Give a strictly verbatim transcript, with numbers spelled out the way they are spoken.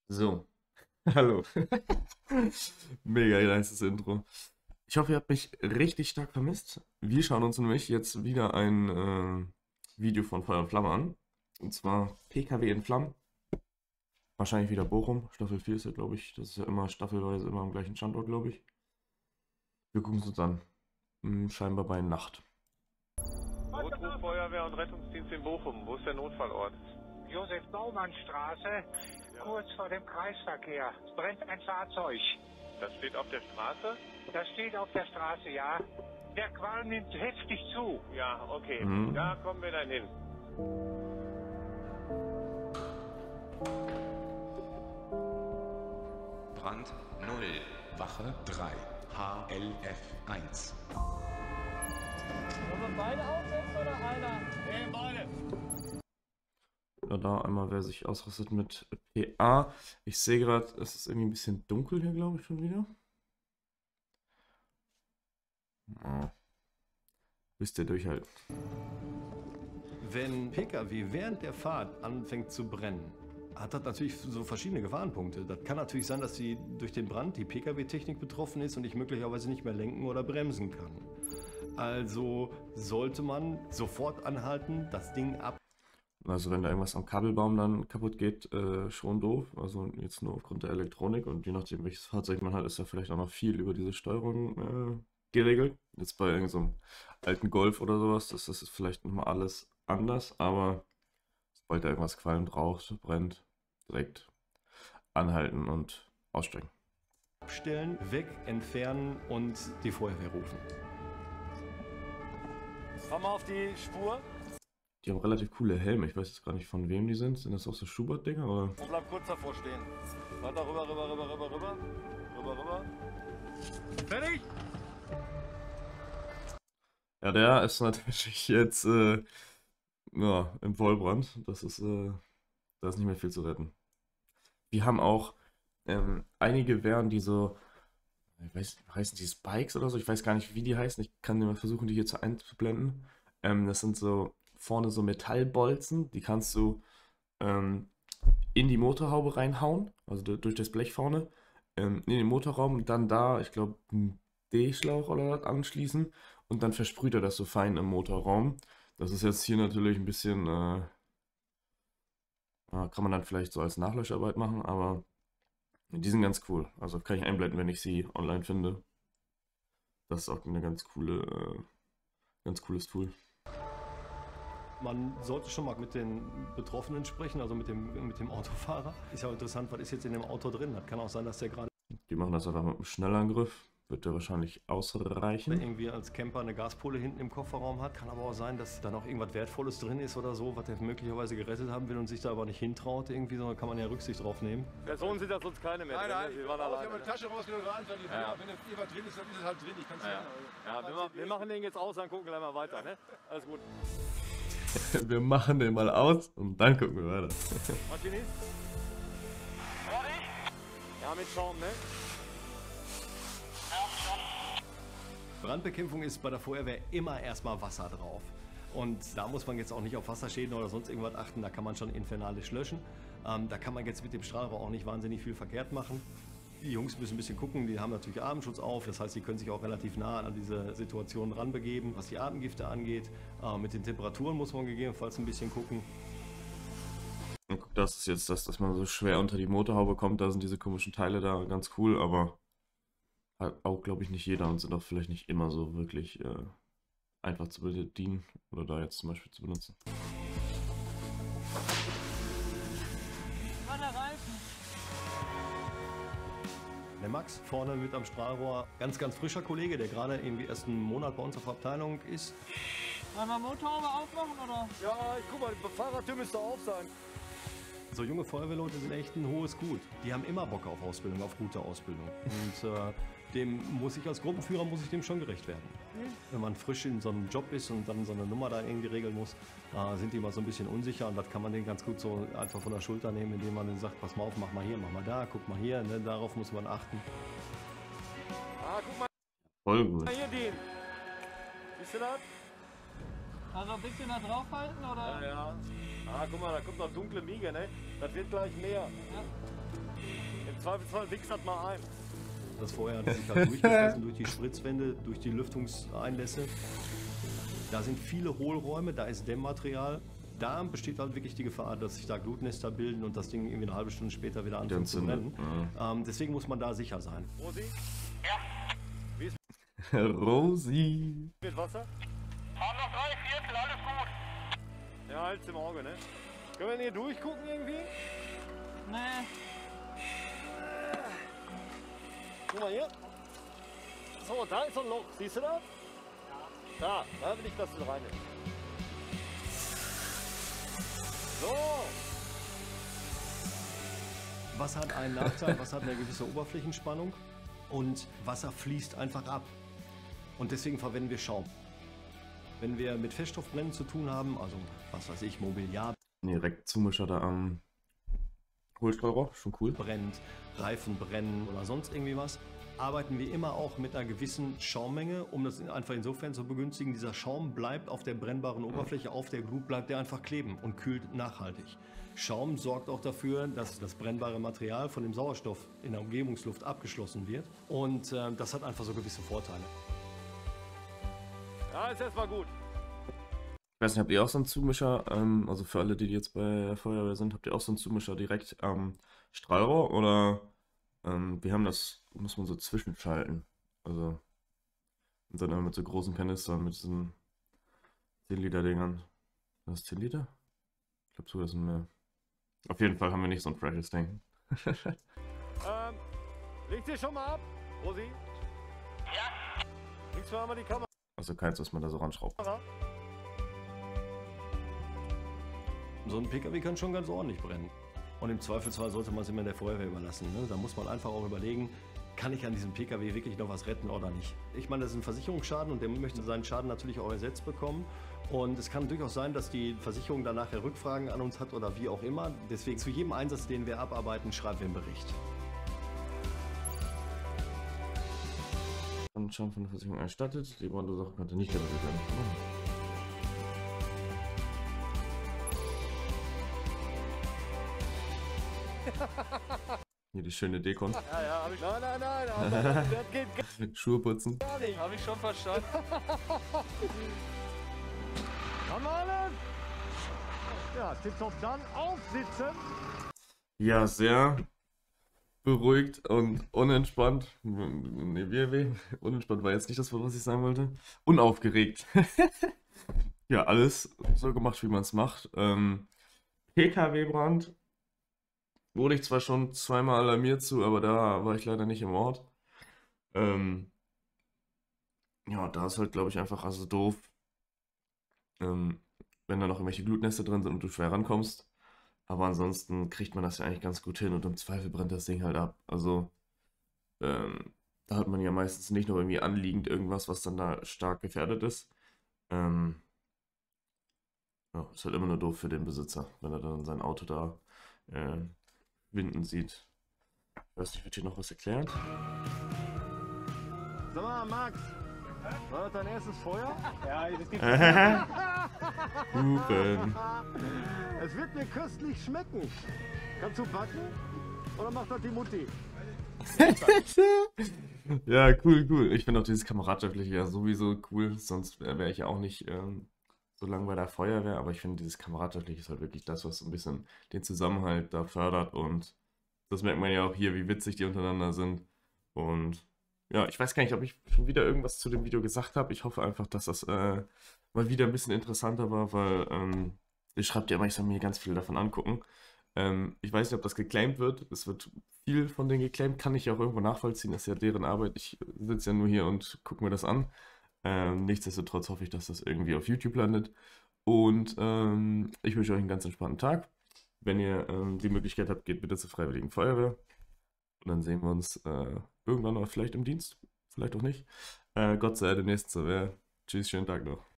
So, hallo. Mega nices Intro. Ich hoffe, ihr habt mich richtig stark vermisst. Wir schauen uns nämlich jetzt wieder ein äh, Video von Feuer und Flamme an. Und zwar P K W in Flammen. Wahrscheinlich wieder Bochum. Staffel vier ist ja, glaube ich, das ist ja immer staffelweise immer am gleichen Standort, glaube ich. Wir gucken es uns an. Hm, scheinbar bei Nacht. Notruf Feuerwehr und Rettungsdienst in Bochum. Wo ist der Notfallort? Josef-Baumann-Straße, Ja. kurz vor dem Kreisverkehr. Es brennt ein Fahrzeug. Das steht auf der Straße? Das steht auf der Straße, ja. Der Qualm nimmt heftig zu. Ja, okay. Mhm. Da kommen wir dann hin. Brand null, Wache drei, H L F eins. Wollen wir beide aufsetzen oder einer? Nee, beide. Ja, da einmal, wer sich ausrüstet mit P A. Ich sehe gerade, es ist irgendwie ein bisschen dunkel hier, glaube ich, schon wieder. Ja. Wisst ihr durchhalten. Wenn P K W während der Fahrt anfängt zu brennen, hat das natürlich so verschiedene Gefahrenpunkte. Das kann natürlich sein, dass die durch den Brand die P K W-Technik betroffen ist und ich möglicherweise nicht mehr lenken oder bremsen kann. Also sollte man sofort anhalten, das Ding ab. Also wenn da irgendwas am Kabelbaum dann kaputt geht, äh, schon doof. Also jetzt nur aufgrund der Elektronik und je nachdem welches Fahrzeug man hat, ist ja vielleicht auch noch viel über diese Steuerung äh, geregelt. Jetzt bei irgendeinem so einem alten Golf oder sowas, das, das ist vielleicht nochmal alles anders, aber sobald da irgendwas qualmt, raucht, brennt, direkt anhalten und aussteigen. Abstellen, weg, entfernen und die Feuerwehr rufen. Komm mal auf die Spur Die haben relativ coole Helme, ich weiß jetzt gar nicht von wem die sind. Sind das auch so Schubert-Dinger oder? und bleib kurz davor stehen. Weiter rüber, rüber, rüber, rüber, rüber. Rüber, rüber. Fertig? Ja, der ist natürlich jetzt äh, ja, im Vollbrand. Das ist, äh, da ist nicht mehr viel zu retten. Wir haben auch ähm, einige Wehren, die so, ich weiß, heißen die Spikes oder so? Ich weiß gar nicht, wie die heißen. Ich kann dir mal versuchen, die hier zu einzublenden. Ähm, das sind so vorne so Metallbolzen, die kannst du ähm, in die Motorhaube reinhauen, also du- durch das Blech vorne, ähm, in den Motorraum und dann da, ich glaube, einen D-Schlauch oder was anschließen und dann versprüht er das so fein im Motorraum. Das ist jetzt hier natürlich ein bisschen, äh, ja, kann man dann vielleicht so als Nachlöscharbeit machen, aber die sind ganz cool. Also kann ich einblenden, wenn ich sie online finde. Das ist auch eine ganz coole, äh, ganz cooles Tool. Man sollte schon mal mit den Betroffenen sprechen, also mit dem, mit dem Autofahrer. Ist ja auch interessant, was ist jetzt in dem Auto drin? Das kann auch sein, dass der gerade Die machen das einfach mit einem Schnellangriff. Wird der wahrscheinlich ausreichen. irgendwie als Camper eine Gaspulle hinten im Kofferraum hat. Kann aber auch sein, dass da noch irgendwas Wertvolles drin ist oder so, was er möglicherweise gerettet haben will und sich da aber nicht hintraut irgendwie, sondern kann man ja Rücksicht drauf nehmen. Personen sind ja sonst keine mehr. Nein, drin, nein, Sie ich waren habe alleine. meine Tasche rausgenommen und anfangen. Ja. Wenn irgendwas drin ist, dann ist es halt drin. Ich kann es Ja, ja. ja wir, ma wir machen den jetzt aus, dann gucken wir gleich mal weiter. Ne? Alles gut. Wir machen den mal aus und dann gucken wir weiter. Maschinist? Ja, mit Schaum, ne? Brandbekämpfung ist bei der Feuerwehr immer erstmal Wasser drauf. Und da muss man jetzt auch nicht auf Wasserschäden oder sonst irgendwas achten, da kann man schon infernalisch löschen. Ähm, da kann man jetzt mit dem Strahlrohr auch nicht wahnsinnig viel verkehrt machen. Die Jungs müssen ein bisschen gucken, die haben natürlich Atemschutz auf, das heißt, sie können sich auch relativ nah an diese Situation ranbegeben. Was die Atemgifte angeht, äh, mit den Temperaturen muss man gegebenenfalls ein bisschen gucken. Und guck, das ist jetzt das, dass man so schwer unter die Motorhaube kommt. Da sind diese komischen Teile da ganz cool, aber halt auch, glaube ich, nicht jeder und sind auch vielleicht nicht immer so wirklich äh, einfach zu bedienen oder da jetzt zum Beispiel zu benutzen. An der Reifen. Der Max vorne mit am Strahlrohr, ganz, ganz frischer Kollege, der gerade irgendwie erst einen Monat bei uns auf der Abteilung ist. Wollen wir Motorhaube aufmachen, oder? Ja, ich guck mal, die Fahrradtür müsste auf sein. So junge Feuerwehrleute sind echt ein hohes Gut. Die haben immer Bock auf Ausbildung, auf gute Ausbildung. Und äh, dem muss ich als Gruppenführer, muss ich dem schon gerecht werden. Wenn man frisch in so einem Job ist und dann so eine Nummer da irgendwie regeln muss, äh, sind die immer so ein bisschen unsicher und das kann man denen ganz gut so einfach von der Schulter nehmen, indem man denen sagt, pass mal auf, mach mal hier, mach mal da, guck mal hier, ne, darauf muss man achten. Ah, guck mal Voll gut. hier, den. Siehst du das? Also ein bisschen da draufhalten, oder? Ja, ja. Ah, guck mal, da kommt noch dunkle Miege, ne? Das wird gleich mehr. Im Zweifelsfall wichst das mal ein. Das Feuer hat sich halt durchgefressen durch die Spritzwände, durch die Lüftungseinlässe. Da sind viele Hohlräume, da ist Dämmmaterial. Da besteht halt wirklich die Gefahr, dass sich da Glutnester bilden und das Ding irgendwie eine halbe Stunde später wieder anfängt zu brennen. Ja. Ähm, deswegen muss man da sicher sein. Rosi? Rosi. Mit Wasser? Fahren noch drei Viertel, alles gut. Ja, halt's im Auge, ne? Können wir denn hier durchgucken irgendwie? Nee. Guck mal hier. So, da ist so ein Loch. Siehst du das? Da, da will ich, dass du rein nimmst. So. Wasser hat einen Nachteil, Wasser hat eine gewisse Oberflächenspannung und Wasser fließt einfach ab. Und deswegen verwenden wir Schaum. Wenn wir mit Feststoffbrennen zu tun haben, also was weiß ich, Mobiliar Direkt Zumischer da am Hohlstreurohr, schon cool. brennt, Reifen brennen oder sonst irgendwie was, arbeiten wir immer auch mit einer gewissen Schaummenge, um das einfach insofern zu begünstigen. Dieser Schaum bleibt auf der brennbaren Oberfläche, auf der Glut bleibt der einfach kleben und kühlt nachhaltig. Schaum sorgt auch dafür, dass das brennbare Material von dem Sauerstoff in der Umgebungsluft abgeschlossen wird und äh, das hat einfach so gewisse Vorteile. Ja, ist erstmal gut. Ich weiß nicht, habt ihr auch so einen Zumischer, ähm, also für alle, die jetzt bei der Feuerwehr sind, habt ihr auch so einen Zumischer direkt am Strahlrohr oder ähm, wir haben das, muss man so zwischenschalten, also und dann immer mit so großen Kanistern, mit diesen zehn Liter Dingern. Das ist zehn Liter? Ich glaube sogar, das sind mehr. Auf jeden Fall haben wir nicht so ein freshes Ding. Ähm, legt ihr schon mal ab, Rosi? Ja. Links mal einmal die Kamera. Also keins, was man da so ranschraubt. So ein P K W kann schon ganz ordentlich brennen. Und im Zweifelsfall sollte man es immer der Feuerwehr überlassen. Ne? Da muss man einfach auch überlegen, kann ich an diesem P K W wirklich noch was retten oder nicht. Ich meine, das ist ein Versicherungsschaden und der möchte seinen Schaden natürlich auch ersetzt bekommen. Und es kann durchaus sein, dass die Versicherung dann nachher Rückfragen an uns hat oder wie auch immer. Deswegen zu jedem Einsatz, den wir abarbeiten, schreiben wir einen Bericht. Und Schaden von der Versicherung erstattet. Die Brandursache konnte nicht ermittelt werden. Hier die schöne Dekon. Ja, ja, hab ich. Nein, nein, nein, aber das geht Schuhe putzen. gar nicht. Hab ich schon verstanden. Haben alle? Ja, tipptopp dann aufsitzen. Ja, sehr beruhigt und unentspannt. Nee, wie, wie? Unentspannt war jetzt nicht das Wort, was ich sagen wollte. Unaufgeregt. Ja, alles so gemacht, wie man es macht. Ähm, P K W-Brand. Wurde ich zwar schon zweimal alarmiert zu, aber da war ich leider nicht im Ort. Ähm, ja, da ist halt, glaube ich, einfach also doof, ähm, wenn da noch irgendwelche Glutnester drin sind und du schwer rankommst. Aber ansonsten kriegt man das ja eigentlich ganz gut hin und im Zweifel brennt das Ding halt ab. Also, ähm, da hat man ja meistens nicht noch irgendwie anliegend irgendwas, was dann da stark gefährdet ist. Ähm, ja, ist halt immer nur doof für den Besitzer, wenn er dann sein Auto da äh, winden sieht. Ich weiß nicht, wird hier noch was erklärt? Sag mal, Max, war das dein erstes Feuer? Ja, das gibt Hupen. Es wird mir köstlich schmecken. Kannst du backen? Oder macht das die Mutti? Ja, cool, cool. Ich finde auch dieses Kameradschaftliche ja sowieso cool, sonst wäre ich ja auch nicht ähm, so lange bei der Feuerwehr, aber ich finde, dieses Kameradschaftliche ist halt wirklich das, was so ein bisschen den Zusammenhalt da fördert und das merkt man ja auch hier, wie witzig die untereinander sind. Und ja, ich weiß gar nicht, ob ich schon wieder irgendwas zu dem Video gesagt habe. Ich hoffe einfach, dass das äh, mal wieder ein bisschen interessanter war, weil ähm, ich schreibe ja immer, ich soll mir ganz viel davon angucken. Ähm, ich weiß nicht, ob das geclaimt wird. Es wird viel von denen geclaimt, kann ich ja auch irgendwo nachvollziehen. Das ist ja deren Arbeit. Ich sitze ja nur hier und gucke mir das an. Ähm, nichtsdestotrotz hoffe ich, dass das irgendwie auf YouTube landet. Und ähm, ich wünsche euch einen ganz entspannten Tag. Wenn ihr ähm, die Möglichkeit habt, geht bitte zur Freiwilligen Feuerwehr. Und dann sehen wir uns äh, irgendwann mal vielleicht im Dienst. Vielleicht auch nicht. Äh, Gott sei Dank demnächst zur Wehr. Tschüss, schönen Tag noch.